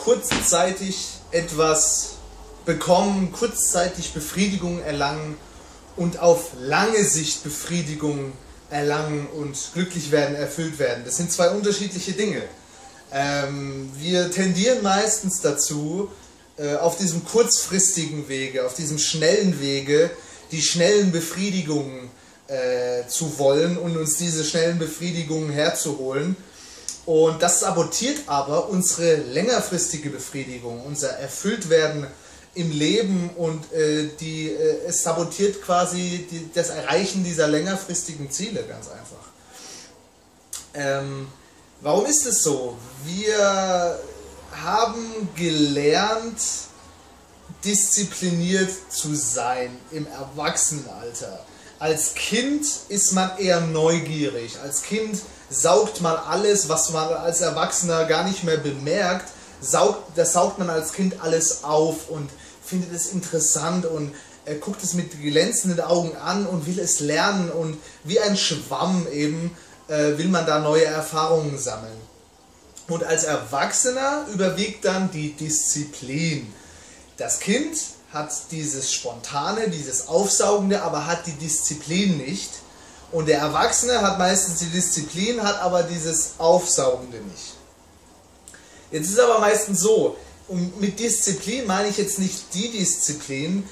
kurzzeitig etwas bekommen, kurzzeitig Befriedigung erlangen und auf lange Sicht Befriedigung erlangen und glücklich werden, erfüllt werden. Das sind zwei unterschiedliche Dinge. Wir tendieren meistens dazu, auf diesem kurzfristigen Wege, auf diesem schnellen Wege, die schnellen Befriedigungen zu wollen und uns diese schnellen Befriedigungen herzuholen. Und das sabotiert aber unsere längerfristige Befriedigung, unser Erfülltwerden im Leben, und es sabotiert quasi das Erreichen dieser längerfristigen Ziele, ganz einfach. Warum ist es so? Wir haben gelernt, diszipliniert zu sein im Erwachsenenalter. Als Kind ist man eher neugierig. Als Kind saugt man alles, was man als Erwachsener gar nicht mehr bemerkt, das saugt man als Kind alles auf und findet es interessant und guckt es mit glänzenden Augen an und will es lernen, und wie ein Schwamm eben will man da neue Erfahrungen sammeln. Und als Erwachsener überwiegt dann die Disziplin. Das Kind hat dieses Spontane, dieses Aufsaugende, aber hat die Disziplin nicht. Und der Erwachsene hat meistens die Disziplin, hat aber dieses Aufsaugende nicht. Jetzt ist es aber meistens so, und mit Disziplin meine ich jetzt nicht die Disziplin,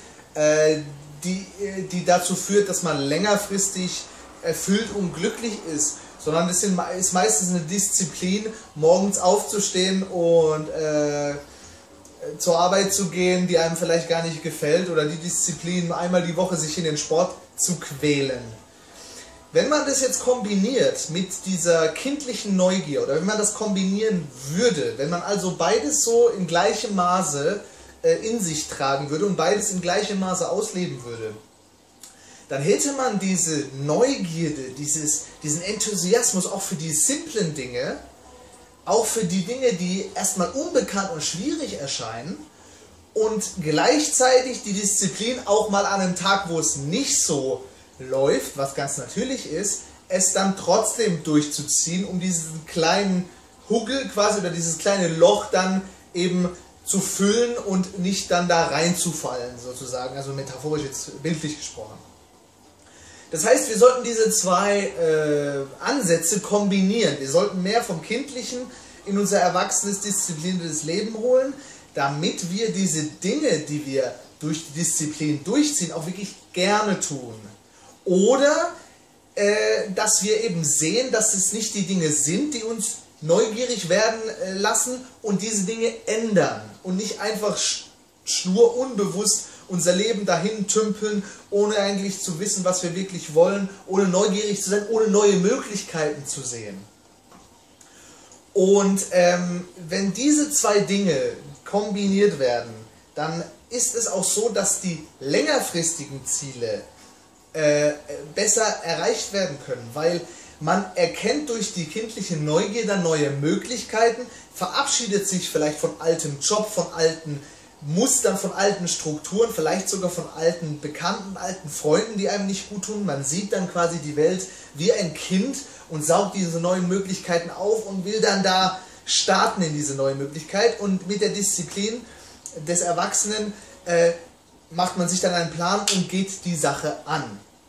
die dazu führt, dass man längerfristig erfüllt und glücklich ist, sondern es ist meistens eine Disziplin, morgens aufzustehen und zur Arbeit zu gehen, die einem vielleicht gar nicht gefällt, oder die Disziplin, einmal die Woche sich in den Sport zu quälen. Wenn man das jetzt kombiniert mit dieser kindlichen Neugier, oder wenn man das kombinieren würde, wenn man also beides so in gleichem Maße in sich tragen würde und beides in gleichem Maße ausleben würde, dann hätte man diese Neugierde, diesen Enthusiasmus auch für die simplen Dinge, auch für die Dinge, die erstmal unbekannt und schwierig erscheinen, und gleichzeitig die Disziplin auch mal an einem Tag, wo es nicht so läuft, was ganz natürlich ist, es dann trotzdem durchzuziehen, um diesen kleinen Huggel quasi, oder dieses kleine Loch dann eben zu füllen und nicht dann da reinzufallen, sozusagen, also metaphorisch jetzt bildlich gesprochen. Das heißt, wir sollten diese zwei Ansätze kombinieren. Wir sollten mehr vom Kindlichen in unser erwachsenes, diszipliniertes Leben holen, damit wir diese Dinge, die wir durch die Disziplin durchziehen, auch wirklich gerne tun. Oder dass wir eben sehen, dass es nicht die Dinge sind, die uns neugierig werden lassen und diese Dinge ändern und nicht einfach stur unbewusst unser Leben dahin tümpeln, ohne eigentlich zu wissen, was wir wirklich wollen, ohne neugierig zu sein, ohne neue Möglichkeiten zu sehen. Und wenn diese zwei Dinge kombiniert werden, dann ist es auch so, dass die längerfristigen Ziele besser erreicht werden können, weil man erkennt durch die kindliche Neugier dann neue Möglichkeiten, verabschiedet sich vielleicht von altem Job, von alten Mustern, von alten Strukturen, vielleicht sogar von alten Bekannten, alten Freunden, die einem nicht gut tun. Man sieht dann quasi die Welt wie ein Kind und saugt diese neuen Möglichkeiten auf und will dann da starten in diese neue Möglichkeit. Und mit der Disziplin des Erwachsenen macht man sich dann einen Plan und geht die Sache an.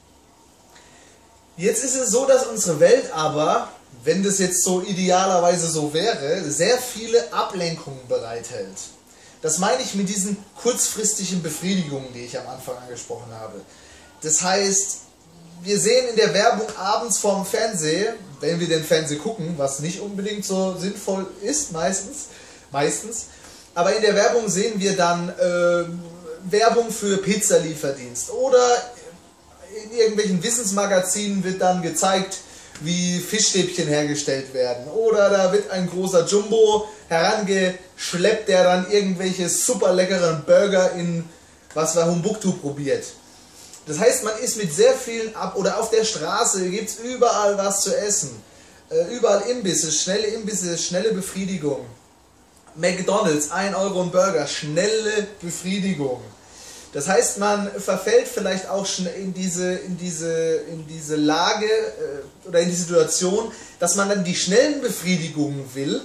Jetzt ist es so, dass unsere Welt aber, wenn das jetzt so idealerweise so wäre, sehr viele Ablenkungen bereithält. Das meine ich mit diesen kurzfristigen Befriedigungen, die ich am Anfang angesprochen habe. Das heißt, wir sehen in der Werbung abends vorm Fernseher, wenn wir den Fernseher gucken, was nicht unbedingt so sinnvoll ist, meistens, aber in der Werbung sehen wir dann Werbung für Pizzalieferdienst, oder in irgendwelchen Wissensmagazinen wird dann gezeigt, wie Fischstäbchen hergestellt werden, oder da wird ein großer Jumbo herangeschleppt, der dann irgendwelche super leckeren Burger in Humbuktu probiert. Das heißt, man ist mit sehr vielen oder auf der Straße gibt es überall was zu essen. Überall Imbisse, schnelle Befriedigung. McDonald's, 1 Euro ein Burger, schnelle Befriedigung. Das heißt, man verfällt vielleicht auch in diese Lage oder in die Situation, dass man dann die schnellen Befriedigungen will,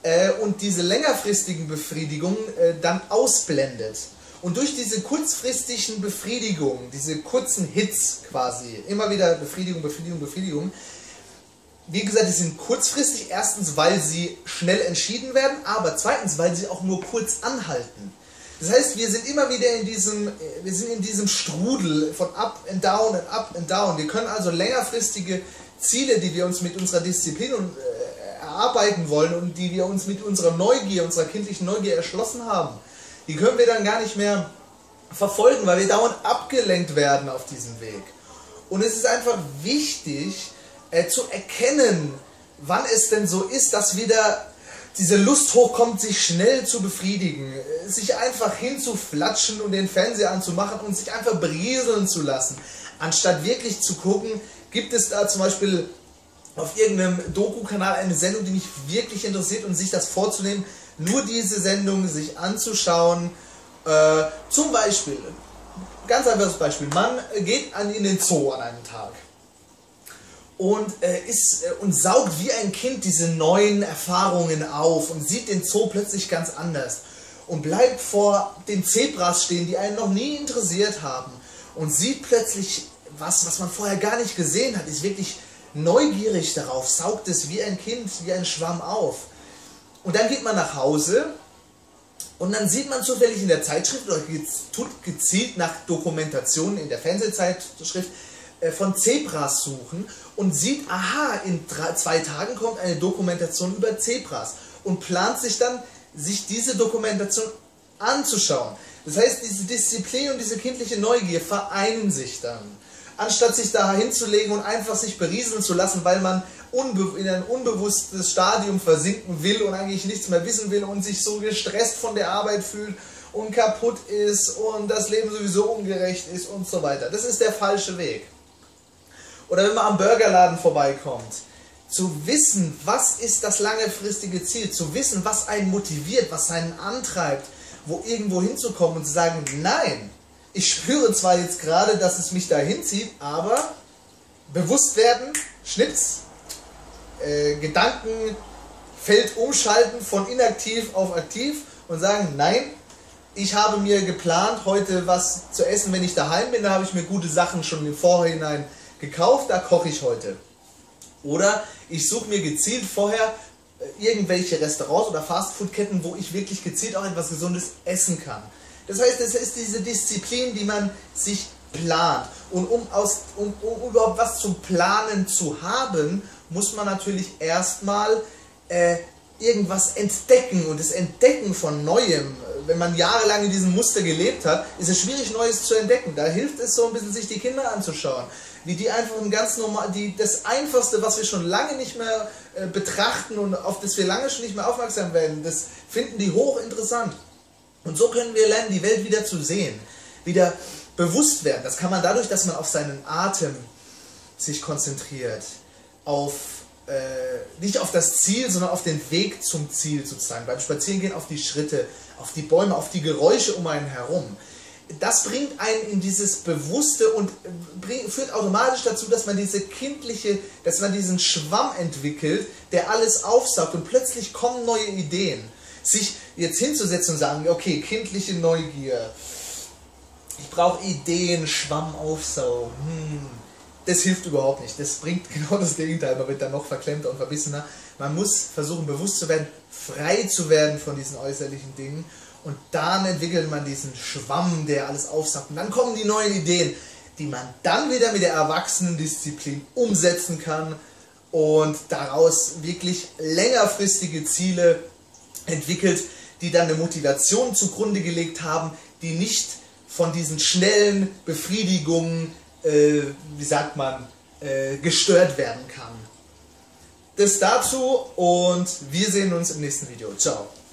und diese längerfristigen Befriedigungen dann ausblendet. Und durch diese kurzfristigen Befriedigungen, diese kurzen Hits quasi, immer wieder Befriedigung, Befriedigung, Befriedigung, wie gesagt, die sind kurzfristig, erstens, weil sie schnell entschieden werden, aber zweitens, weil sie auch nur kurz anhalten. Das heißt, wir sind immer wieder in diesem Strudel von up and down und up and down. Wir können also längerfristige Ziele, die wir uns mit unserer Disziplin erarbeiten wollen und die wir uns mit unserer Neugier, unserer kindlichen Neugier erschlossen haben, die können wir dann gar nicht mehr verfolgen, weil wir dauernd abgelenkt werden auf diesem Weg. Und es ist einfach wichtig zu erkennen, wann es denn so ist, dass wieder diese Lust hochkommt, sich schnell zu befriedigen, sich einfach hinzuflatschen und den Fernseher anzumachen und sich einfach berieseln zu lassen, anstatt wirklich zu gucken, gibt es da zum Beispiel auf irgendeinem Doku-Kanal eine Sendung, die mich wirklich interessiert und sich das vorzunehmen, nur diese Sendung sich anzuschauen. Zum Beispiel, ganz einfaches Beispiel, man geht in den Zoo an einem Tag und saugt wie ein Kind diese neuen Erfahrungen auf und sieht den Zoo plötzlich ganz anders und bleibt vor den Zebras stehen, die einen noch nie interessiert haben und sieht plötzlich was man vorher gar nicht gesehen hat, ist wirklich neugierig darauf, saugt es wie ein Kind, wie ein Schwamm auf. Und dann geht man nach Hause und dann sieht man zufällig in der Zeitschrift oder tut gezielt nach Dokumentationen in der Fernsehzeitschrift von Zebras suchen und sieht, aha, in 2 Tagen kommt eine Dokumentation über Zebras und plant sich dann, sich diese Dokumentation anzuschauen. Das heißt, diese Disziplin und diese kindliche Neugier vereinen sich dann. Anstatt sich da hinzulegen und einfach sich berieseln zu lassen, weil man in ein unbewusstes Stadium versinken will und eigentlich nichts mehr wissen will und sich so gestresst von der Arbeit fühlt und kaputt ist und das Leben sowieso ungerecht ist und so weiter. Das ist der falsche Weg. Oder wenn man am Burgerladen vorbeikommt, zu wissen, was ist das langfristige Ziel, zu wissen, was einen motiviert, was einen antreibt, wo irgendwo hinzukommen und zu sagen, nein, ich spüre zwar jetzt gerade, dass es mich dahin zieht, aber bewusst werden, Schnips, Gedankenfeld umschalten von inaktiv auf aktiv und sagen, nein, ich habe mir geplant, heute was zu essen, wenn ich daheim bin, da habe ich mir gute Sachen schon im Vorhinein gekauft, da koche ich heute. Oder ich suche mir gezielt vorher irgendwelche Restaurants oder Fastfood-Ketten, wo ich wirklich gezielt auch etwas Gesundes essen kann. Das heißt, es ist diese Disziplin, die man sich plant. Und um überhaupt was zum Planen zu haben, muss man natürlich erstmal irgendwas entdecken. Und das Entdecken von Neuem, wenn man jahrelang in diesem Muster gelebt hat, ist es schwierig, Neues zu entdecken. Da hilft es so ein bisschen, sich die Kinder anzuschauen. Wie die einfach ein ganz normal, das Einfachste, was wir schon lange nicht mehr betrachten und auf das wir lange schon nicht mehr aufmerksam werden, das finden die hochinteressant. Und so können wir lernen, die Welt wieder zu sehen, wieder bewusst werden. Das kann man dadurch, dass man auf seinen Atem sich konzentriert, nicht auf das Ziel, sondern auf den Weg zum Ziel sozusagen. Beim Spazierengehen auf die Schritte, auf die Bäume, auf die Geräusche um einen herum. Das bringt einen in dieses Bewusste und führt automatisch dazu, dass man dass man diesen Schwamm entwickelt, der alles aufsaugt und plötzlich kommen neue Ideen. Sich jetzt hinzusetzen und sagen, okay, kindliche Neugier, ich brauche Ideen, Schwamm aufsaugen, das hilft überhaupt nicht. Das bringt genau das Gegenteil, man wird dann noch verklemmter und verbissener. Man muss versuchen, bewusst zu werden, frei zu werden von diesen äußerlichen Dingen und dann entwickelt man diesen Schwamm, der alles aufsaugt. Und dann kommen die neuen Ideen, die man dann wieder mit der Erwachsenendisziplin umsetzen kann und daraus wirklich längerfristige Ziele entwickelt, die dann eine Motivation zugrunde gelegt haben, die nicht von diesen schnellen Befriedigungen, gestört werden kann. Das dazu und wir sehen uns im nächsten Video. Ciao.